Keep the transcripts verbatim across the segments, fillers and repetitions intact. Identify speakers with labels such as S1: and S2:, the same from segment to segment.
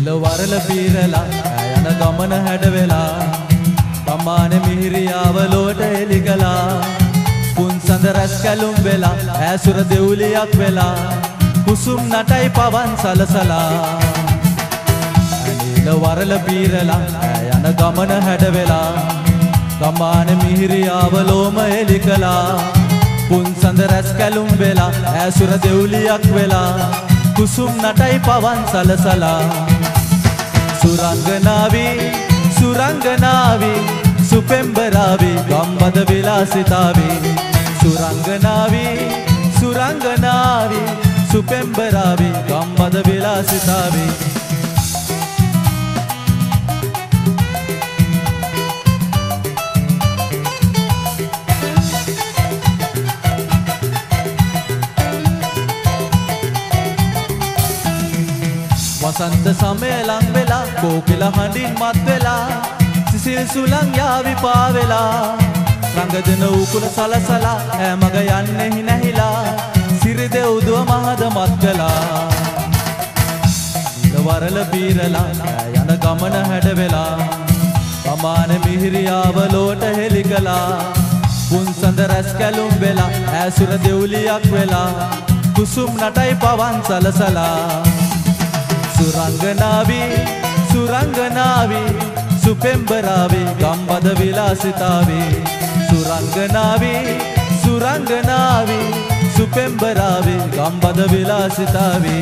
S1: අනිල වරල පීරලා යන ගමන හැඩ වෙලා ගම්මාන මිහිරියාව ලොවට එලි කළා පුන්සඳ රැස් කැලුම් වෙලා ඈසුර දෙවුලියක් වෙලා කුසුම් නටයි පවන් සලසලා අනිල වරල පීරලා යන ගමන හැඩ වෙලා ගම්මාන මිහිරියාව ලොවම එලි කළා පුන්සඳ රැස් කැලුම් වෙලා ඈසුර දෙවුලියක් වෙලා කුසුම් නටයි පවන් සලසලා සුරංගනාවි සුරංගනාවි සුපෙම්බරාවි ගම්බද විලාසිතාවි සුරංගනාවි සුරංගනාවි සුපෙම්බරාවි ගම්බද විලාසිතාවි වසන්ත සමය ලං වෙලා කෝකිල හඬින් මත් වෙලා සිසිල් සුළං යාවි පාවෙලා රංගදෙන උකුල සලසලා ඈ මග යන්නෙහි නැහිලා සිරි දෙව්දුව මහද මත් කළා වරල පීරලා යන ගමන හැඩ වෙලා ගමාන මිහිරියාව ලොවට හෙලි කළා පුන්සඳ රැස් කැලුම් වෙලා ඈසුර දෙවුලියක් වෙලා කුසුම් නටයි පවන් සලසලා සුරංගනාවි සුරංගනාවි සුපෙම්බරාවි ගම්බද විලාසිතාවි සුරංගනාවි සුරංගනාවි සුපෙම්බරාවි ගම්බද විලාසිතාවි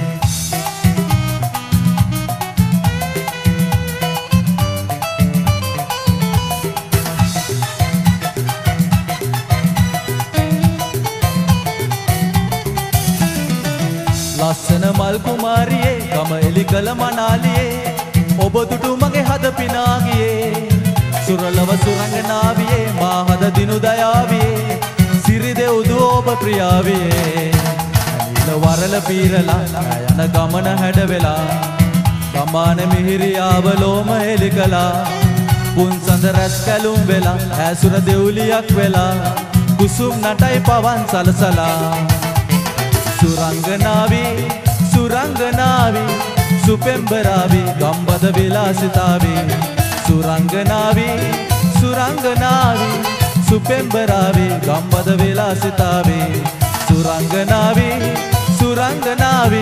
S1: ලස්සන මල් කුමාරියේ ගම එලි කළ මනාලියේ ඔබ දුටු මගේ හද පිනා ගියේ සුරලව සුරංගනාවියේ මා හද දිනු දයාවියේ සිරි දෙව්දුව ඔබ ප්‍රියාවියේ අනිල වරල පීරලා යන ගමන හැඩ වෙලා ගමාන මිහිරියාව ලොවම එලි කළා පුන්සඳ රැස් කැලුම් වෙලා ඈසුර දෙවුලියක් වෙලා කුසුම් නටයි පවන් සලසලා සුරංගනාවි සුරංගනාවි සුපෙම්බරාවි ගම්බද විලාසිතාවි සුරංගනාවි සුරංගනාවි සුපෙම්බරාවි ගම්බද විලාසිතාවි සුරංගනාවි සුරංගනාවි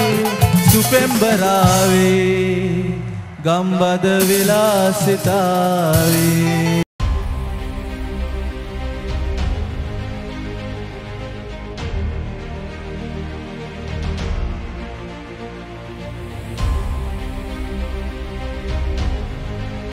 S1: සුපෙම්බරාවි ගම්බද විලාසිතාවි